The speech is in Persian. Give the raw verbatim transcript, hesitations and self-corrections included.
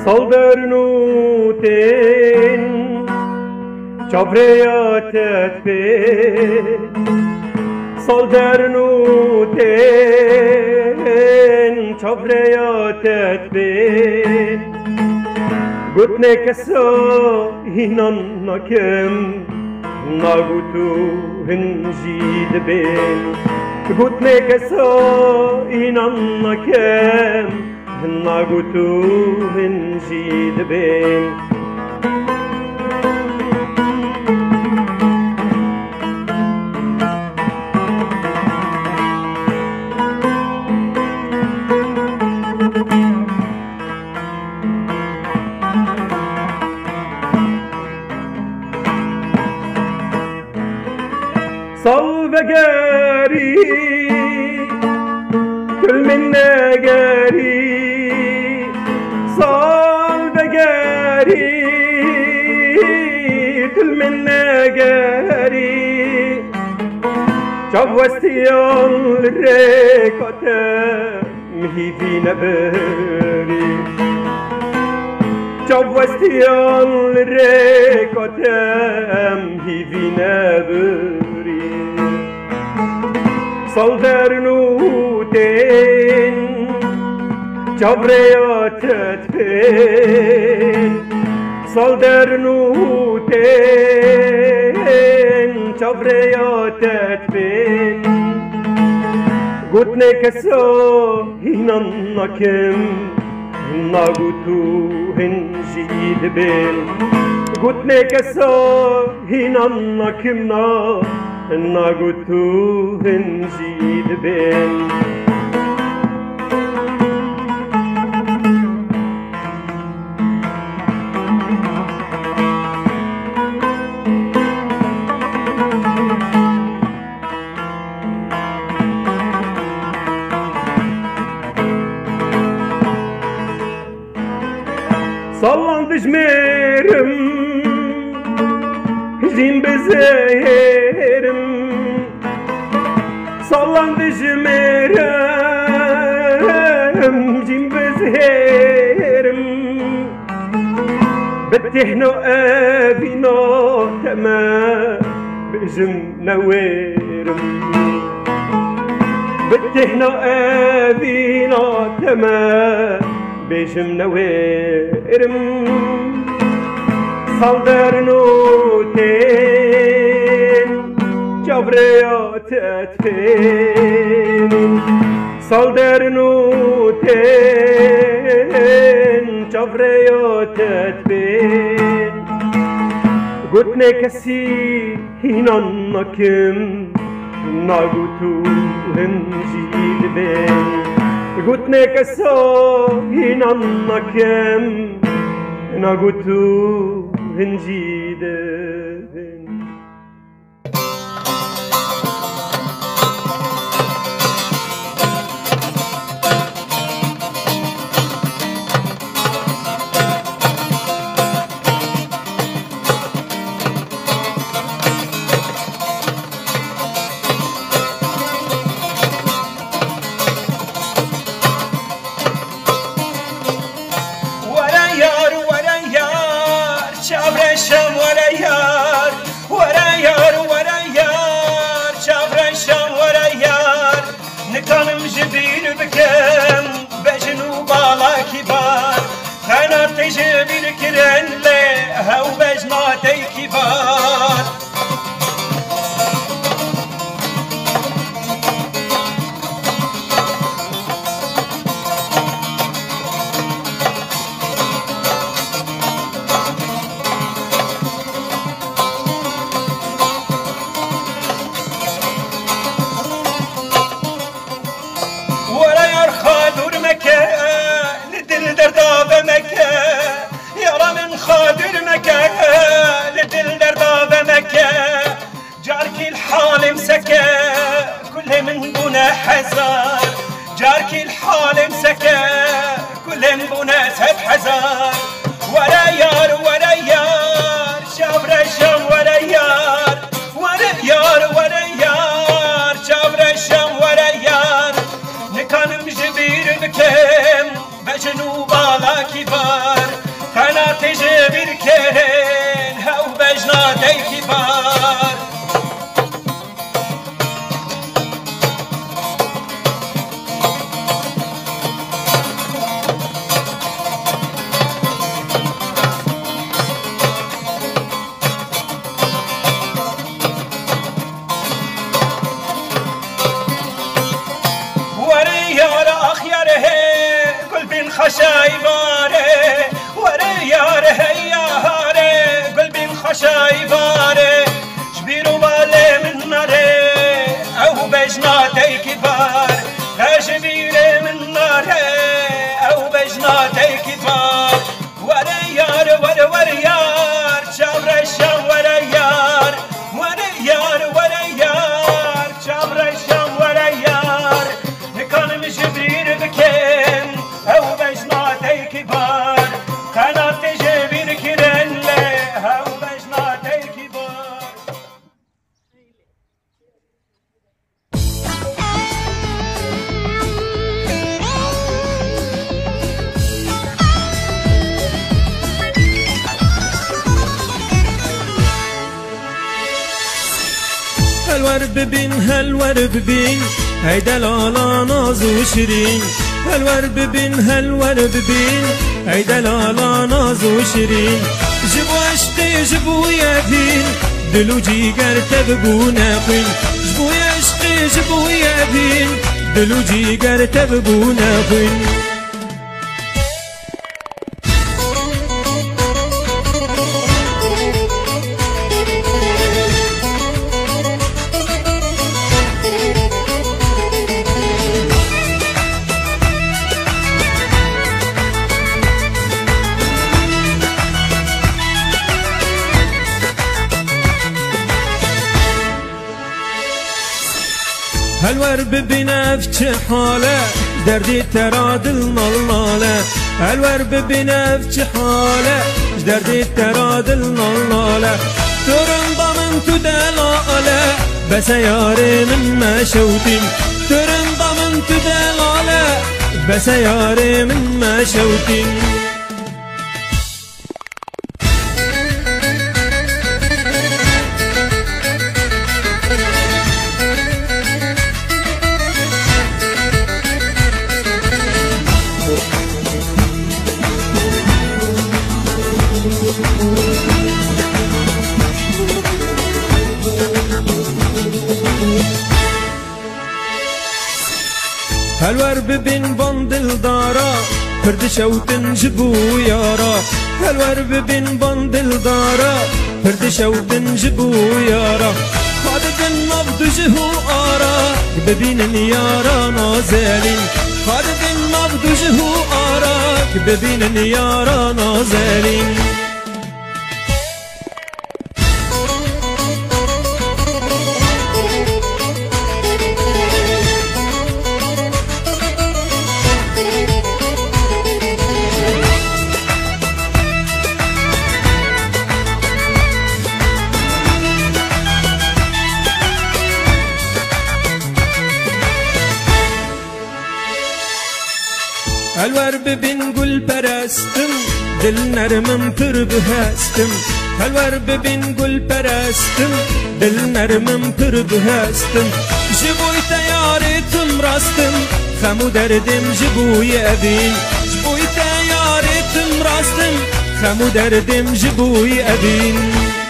صلبرنوتين جبرياتت بين صلبرنوتين جبرياتت بين قلتنا كسا هنانكم ناغوتو هنجيد بين قلتنا كسا هنانكم ناغوتو هنجيد بين صلب قاري كل منا قاري صلب قاري كل منا قاري جوزتي الريكوتا مهي في نبري جوزتي الريكوتا مهي في نبري صلبرنوتين جبرياتت بين صلبرنوتين جبرياتت بين قلتنا كسا هنانكم ناغوتو هنجيد بين قلتنا كسا هنانكم ناغوتو هنجيد بين صلان دجميرم جيم بزيرم صلان دجميرم جيم بزيرم بتهنو أبينو تما بجم نويرم بتهنو أبينو تما بجم نويرم صلبرنوتين جبرياتت بين صلبرنوتين جبرياتت بين قلتنا كسي هنانكم ناغوتو هنجيد بين قلتنا كسا هنانكم ناغوتو هنجيد بين شام ورا يار ورا يار ورا يار شافر الشام ورا يار نكانم جبين بكم بجنوب على كبار انا تجبين كرن له هو بجناتي كبار مسكا كل من بنا حزار جارك الحال مسكا كل من بنا سب حزار ورا يار ورا يار شابر الشام ورا يار ورا يار ورا يار شابر الشام ورا يار نكان مجبير بكم بجنوب على كبار خشاي باره ورا يار هيا هاره قلبي خشاي باره جبيرو بالي من ناره او بجناتي كبار جبيري من ناره او بجناتي كبار ورا يار ورا ورا يار شابر الشام ورا يار ورا يار ورا يار شابر الشام ورا يار كان مجبرير بكين او بجناتي كبار كانت جبير كرن او بجناتي كبار. هالورب بين هالورب بين هيدا لالا ناز وشيرين هالورب بين هالورب بين هيدا لالا ناز وشيرين جبوا عشقي جبوا يا دين دلو جيگر تبقوا ناقين جبوا يا عشقي جبوا يا دين دلو جيگر تبقوا ناقين. هالورب بنفس حاله دردي تراد الملاله هالورب بنفس حاله دردي تراد الملاله ترن ضمن تدلاله بس ياري من ما شوتين ترن ضمن تدلاله بس ياري من ما شوتين. هالورب بين بندل دارا فرد شوتن جبو يارا هالورب بين بندل دارا فرد شوتن جبو يارا خادد النبض جهو آرا ببين يارا نازلين خادد النبض جهو آرا ببين يارا نازلين. هالورب بنقول برستم دل نرمم پر بهستم هالورب بنقول برستم دل نرمم پر بهستم جبوی تیارتم راستم خمو دردم جبوی ابین جبوی تیارتم راستم خمو دردم جبوی ابین.